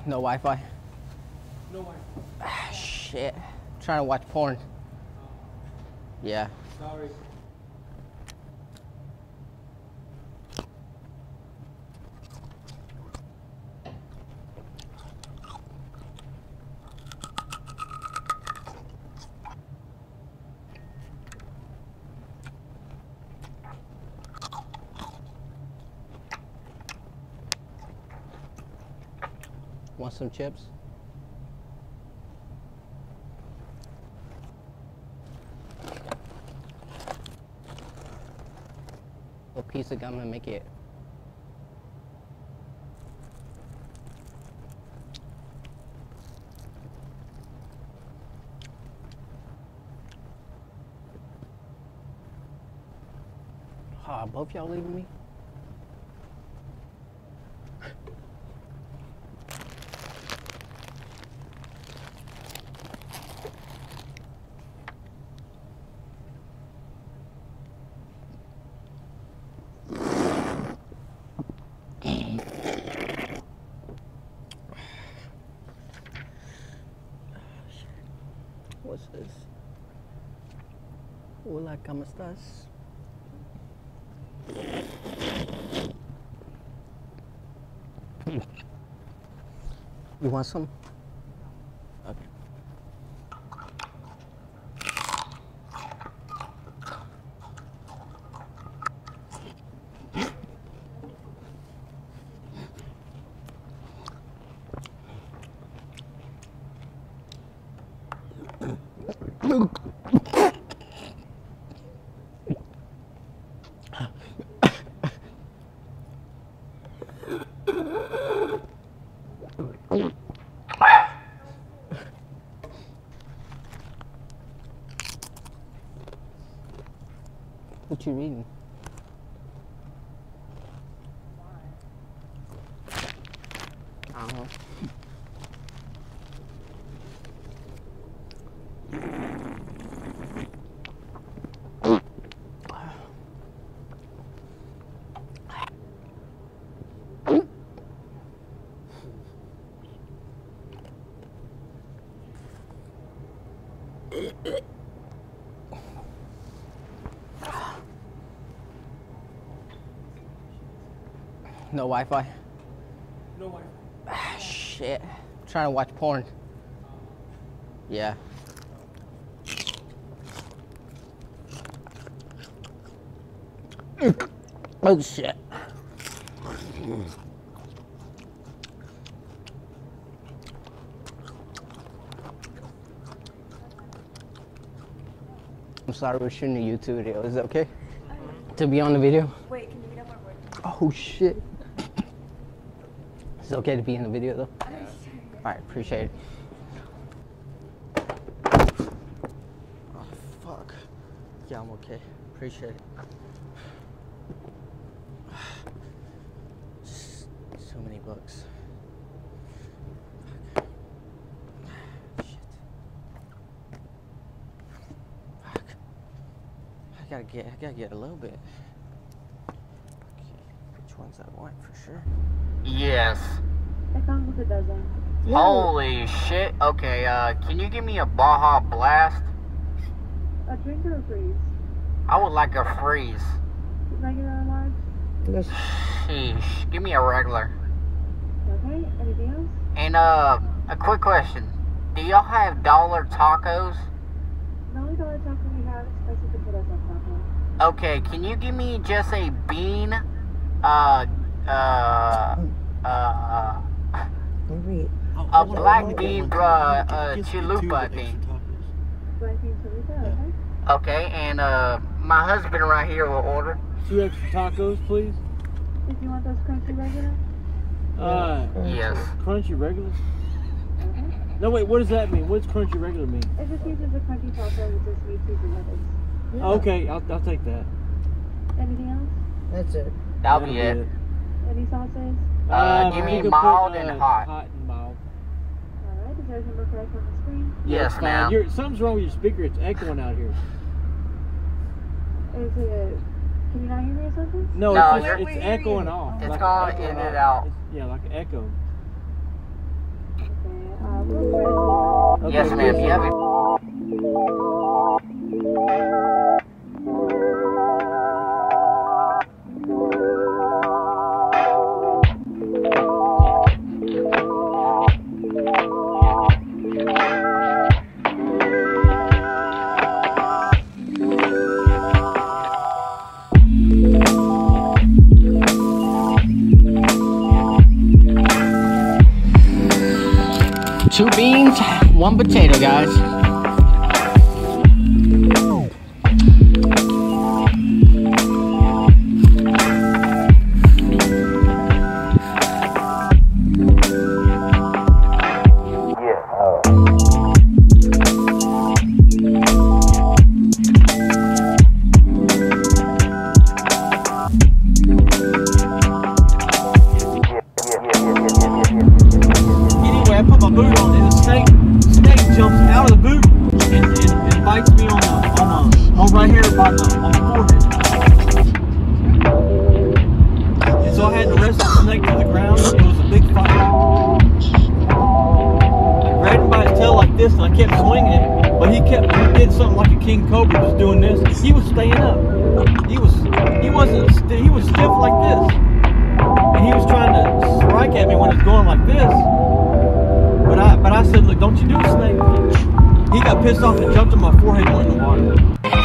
No Wi-Fi. No Wi-Fi. Ah, shit. I'm trying to watch porn. Yeah. Sorry. Want some chips? A piece of gum and make it. Ah, both y'all leaving me? What's this? Hola, ¿cómo estás? You want some? Okay. What you reading? I don't know. No Wi-Fi. No Wi-Fi. Ah, shit. I'm trying to watch porn. Yeah. Oh shit. I'm sorry, we're shooting a YouTube video. Is it okay to be on the video? Wait, can you read out my word? Oh shit. Is it okay to be in the video though? Alright, appreciate it. Oh fuck. Yeah, I'm okay. Appreciate it. Just so many books. Fuck. Shit. Fuck. I gotta get a little bit. Okay. Which ones I want for sure? Yes. It comes with a dozen. Holy shit. Okay, can you give me a Baja Blast? A drink or a freeze? I would like a freeze. Regular or large? Sheesh. Give me a regular. Okay, anything else? And, a quick question. Do y'all have dollar tacos? The only dollar taco we have is spicy potatoes on taco. Okay, can you give me just a bean, a black bean, chalupa, I think. Black bean chalupa, okay? Okay, and, my husband right here will order. 2 extra tacos, please. Did you want those crunchy regular? Yes. Crunchy regular? Okay. No, wait, what does that mean? What does crunchy regular mean? It just means it's a crunchy taco with just meat, cheese, and lettuce. Yeah. Okay, I'll take that. Anything else? That's it. That'll be it. Any sauces? Give me you can mild put, and hot. Hot and mild. Alright, is there a number correct on the screen? Yes, That's ma'am. fine. Something's wrong with your speaker. It's echoing out here. Is it... Can you not hear me or something? No, No, it's you're- echoing off. It's like going echoing in and off. out. Yeah, like an echo. Okay, Yes, ma'am. You have it. Two beans, one potato, guys. Anyway, I put my boot on and the snake jumps out of the boot and bites me on right here on my forehead. And so I had to wrestle the snake to the ground. It was a big fight. I grabbed him by his tail like this and I kept swinging him, but he did something like a king cobra, was doing this. He was staying up. He was stiff like this. And he was trying to strike at me when it's going like this. But I said, look, don't you do it, snake. He got pissed off and jumped on my forehead and went in the water.